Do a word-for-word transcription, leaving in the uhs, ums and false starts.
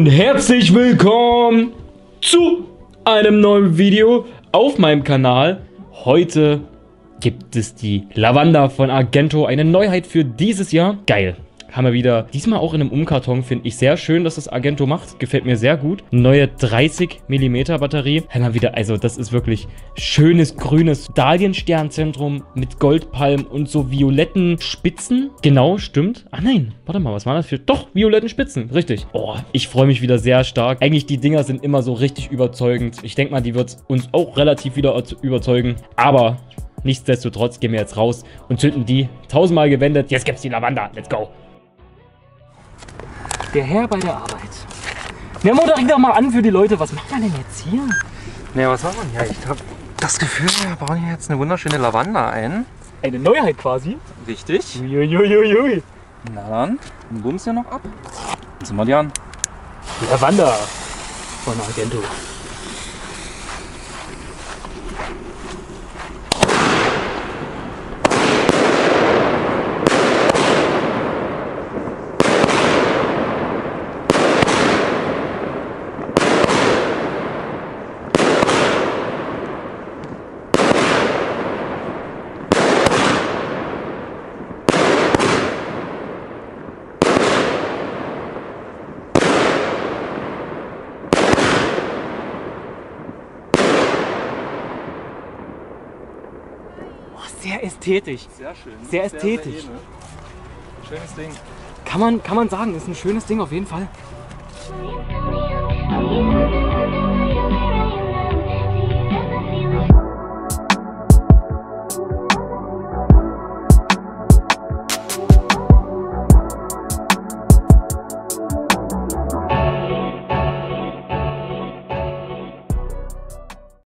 Und herzlich willkommen zu einem neuen Video auf meinem Kanal. Heute gibt es die Lavanda von Argento, eine Neuheit für dieses Jahr. Geil. Haben wir wieder, diesmal auch in einem Umkarton, finde ich sehr schön, dass das Argento macht. Gefällt mir sehr gut. Neue dreißig Millimeter Batterie. Haben wir wieder, also das ist wirklich schönes grünes Dahliensternzentrum mit Goldpalm und so violetten Spitzen. Genau, stimmt. Ach nein, warte mal, was war das für? Doch, violetten Spitzen, richtig. Oh, ich freue mich wieder sehr stark. Eigentlich die Dinger sind immer so richtig überzeugend. Ich denke mal, die wird uns auch relativ wieder überzeugen. Aber nichtsdestotrotz gehen wir jetzt raus und zünden die tausendmal gewendet. Jetzt gibt's die Lavanda. Let's go. Der Herr bei der Arbeit. Na, moderier doch mal an für die Leute. Was macht man denn jetzt hier? Naja, was machen wir hier? Ich habe das Gefühl, wir bauen hier jetzt eine wunderschöne Lavanda ein. Eine Neuheit quasi. Richtig. Uiuiuiui. Na dann, dann bumsen wir noch ab. Jetzt sind wir die an. Lavanda von Argento. Sehr ästhetisch. Sehr schön. Sehr ästhetisch. Sehr, sehr schönes Ding. Kann man, kann man sagen, ist ein schönes Ding auf jeden Fall.